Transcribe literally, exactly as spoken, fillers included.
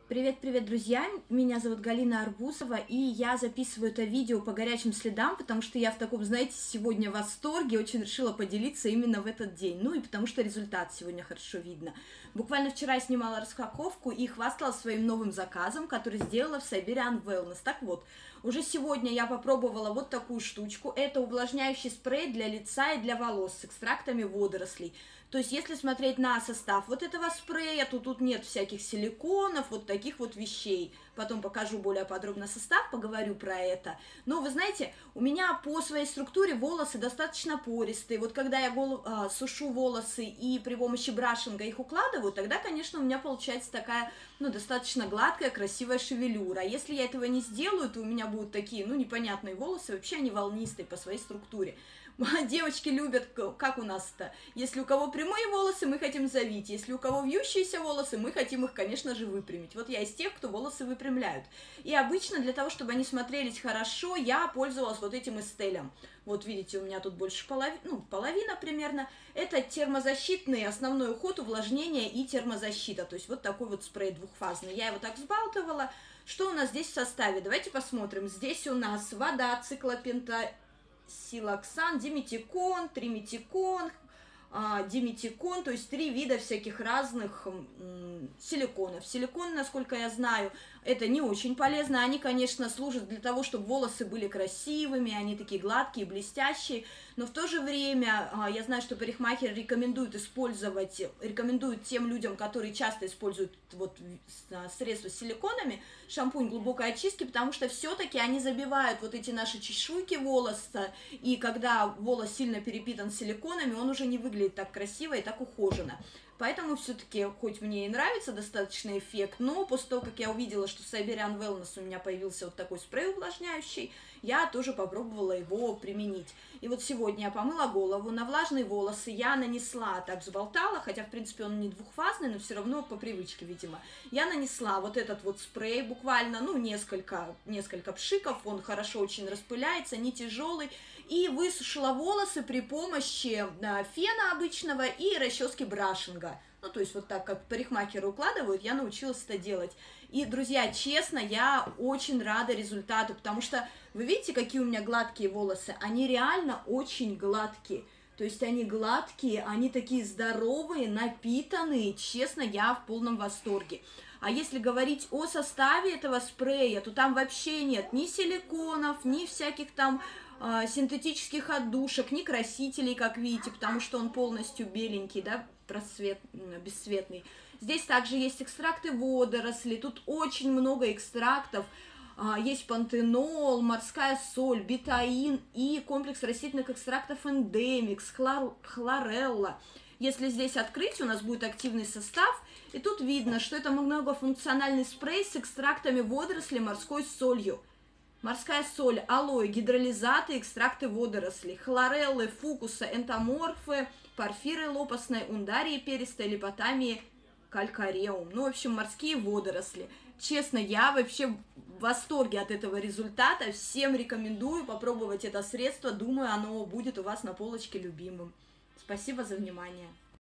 Привет-привет, друзья! Меня зовут Галина Арбузова, и я записываю это видео по горячим следам, потому что я в таком, знаете, сегодня восторге, очень решила поделиться именно в этот день. Ну и потому что результат сегодня хорошо видно. Буквально вчера я снимала распаковку и хвасталась своим новым заказом, который сделала в Siberian Wellness. Так вот, уже сегодня я попробовала вот такую штучку. Это увлажняющий спрей для лица и для волос с экстрактами водорослей. То есть, если смотреть на состав вот этого спрея, то тут нет всяких силиконов, вот таких вот вещей. Потом покажу более подробно состав, поговорю про это. Но вы знаете, у меня по своей структуре волосы достаточно пористые. Вот когда я голов... а, сушу волосы и при помощи брашинга их укладываю, тогда, конечно, у меня получается такая, ну, достаточно гладкая, красивая шевелюра. А если я этого не сделаю, то у меня будут такие, ну, непонятные волосы, вообще они волнистые по своей структуре. Девочки любят, как у нас-то, если у кого прямые волосы, мы хотим завить, если у кого вьющиеся волосы, мы хотим их, конечно же, выпрямить. Вот я из тех, кто волосы выпрямляют. И обычно для того, чтобы они смотрелись хорошо, я пользовалась вот этим эстелем. Вот видите, у меня тут больше половины, ну, половина примерно. Это термозащитный основной уход, увлажнение и термозащита. То есть вот такой вот спрей двухфазный. Я его так взбалтывала. Что у нас здесь в составе? Давайте посмотрим. Здесь у нас вода, циклопента, силоксан, диметикон, триметикон, диметикон, то есть три вида всяких разных силиконов. Силиконы, насколько я знаю, это не очень полезно. Они, конечно, служат для того, чтобы волосы были красивыми, они такие гладкие, блестящие, но в то же время я знаю, что парикмахер рекомендует использовать, рекомендует тем людям, которые часто используют вот средства с силиконами, шампунь глубокой очистки, потому что все-таки они забивают вот эти наши чешуйки волоса, и когда волос сильно перепитан силиконами, он уже не выглядит так красиво и так ухоженно. Поэтому все-таки, хоть мне и нравится достаточно эффект, но после того, как я увидела, что в Siberian Wellness у меня появился вот такой спрей увлажняющий, я тоже попробовала его применить. И вот сегодня я помыла голову, на влажные волосы я нанесла, так взболтала, хотя в принципе он не двухфазный, но все равно по привычке, видимо. Я нанесла вот этот вот спрей, буквально, ну, несколько, несколько пшиков, он хорошо очень распыляется, не тяжелый, и высушила волосы при помощи фена обычного и расчески брашинга. Ну, то есть вот так, как парикмахеры укладывают, я научилась это делать. И, друзья, честно, я очень рада результату, потому что вы видите, какие у меня гладкие волосы? Они реально очень гладкие. То есть они гладкие, они такие здоровые, напитанные. Честно, я в полном восторге. А если говорить о составе этого спрея, то там вообще нет ни силиконов, ни всяких там э, синтетических отдушек, ни красителей, как видите, потому что он полностью беленький, да, просвет, бесцветный. Здесь также есть экстракты водорослей, тут очень много экстрактов. Есть пантенол, морская соль, бетаин и комплекс растительных экстрактов эндемикс, хлор, хлорелла. Если здесь открыть, у нас будет активный состав, и тут видно, что это многофункциональный спрей с экстрактами водорослей, морской солью. Морская соль, алоэ, гидролизаты, экстракты водорослей, хлореллы, фукуса, энтоморфы, порфиры лопастной, ундарии перистой, липотамии, калькареум. Ну, в общем, морские водоросли. Честно, я вообще в восторге от этого результата. Всем рекомендую попробовать это средство. Думаю, оно будет у вас на полочке любимым. Спасибо за внимание.